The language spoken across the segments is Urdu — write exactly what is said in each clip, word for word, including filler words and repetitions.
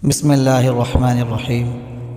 بسم اللہ الرحمن الرحیم۔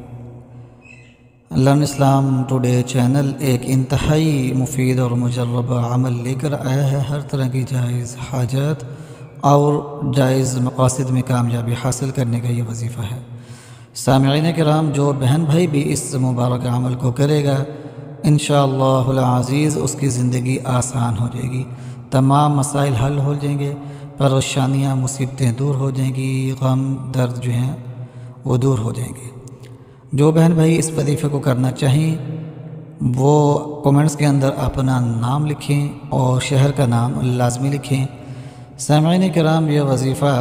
لرن اسلام ٹوڈے چینل ایک انتہائی مفید اور مجربہ عمل لے کر آیا ہے۔ ہر طرح کی جائز حاجات اور جائز مقاصد میں کامیابی حاصل کرنے کا یہ وظیفہ ہے۔ سامعین کرام، جو بہن بھائی بھی اس مبارک عمل کو کرے گا انشاءاللہ العزیز اس کی زندگی آسان ہو جائے گی، تمام مسائل حل ہو جائیں گے، پریشانیاں مصیبتیں دور ہو جائیں گی، غم درد جو ہیں وہ دور ہو جائیں گے۔ جو بہن بھائی اس وظیفے کو کرنا چاہیں وہ کومنٹس کے اندر اپنا نام لکھیں اور شہر کا نام لازمی لکھیں۔ سامعین کرام، یہ وظیفہ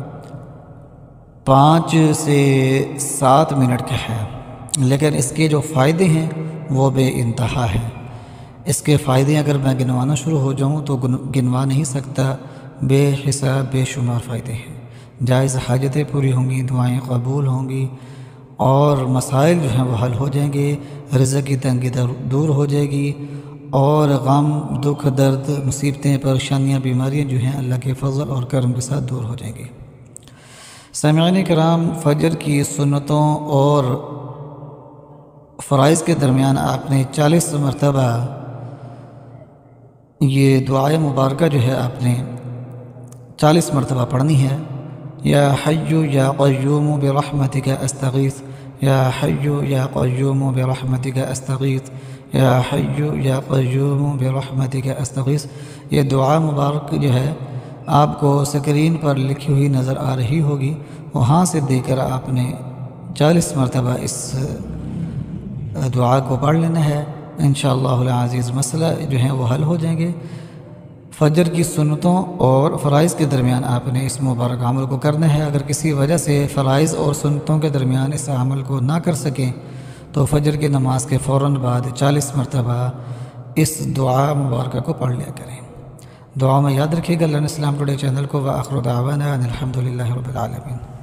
پانچ سے سات منٹ کا ہے، لیکن اس کے جو فائدے ہیں وہ بے انتہا ہیں۔ اس کے فائدے اگر میں گنوانا شروع ہو جاؤں تو گنوا نہیں سکتا، بے حساب بے شمار فائدے ہیں۔ جائز حاجتیں پوری ہوں گی، دعائیں قبول ہوں گی اور مسائل جو ہیں وہ حل ہو جائیں گے، رزق کی تنگی دور ہو جائے گی اور غم دکھ درد مصیبتیں پریشانیاں بیماریاں جو ہیں اللہ کے فضل اور کرم کے ساتھ دور ہو جائیں گی۔ سامعین کرام، فجر کی سنتوں اور فرائض کے درمیان آپ نے چالیس مرتبہ یہ دعائے مبارکہ جو ہے آپ نے چالیس مرتبہ پڑھنی ہے۔ یا حی یا قیوم برحمتک استغیث، یا حی یا قیوم برحمتک استغیث، یا حی یا قیوم برحمتک استغیث۔ یہ دعا مبارک جو ہے آپ کو سکرین پر لکھی ہوئی نظر آ رہی ہوگی، وہاں سے دے کر آپ نے چالیس مرتبہ اس دعا کو پڑھ لینا ہے۔ انشاءاللہ العزیز مسئلہ جو ہیں وہ حل ہو جائیں گے۔ فجر کی سنتوں اور فرائض کے درمیان آپ نے اس مبارک عمل کو کرنا ہے۔ اگر کسی وجہ سے فرائض اور سنتوں کے درمیان اس عمل کو نہ کر سکیں تو فجر کی نماز کے فوراً بعد چالیس مرتبہ اس دعا مبارکہ کو پڑھ لیا کریں۔ دعا میں یاد رکھیے گا لرن اسلام ٹوڈے چینل کو۔ وآخر دعوانا ان الحمد للہ رب العالمین۔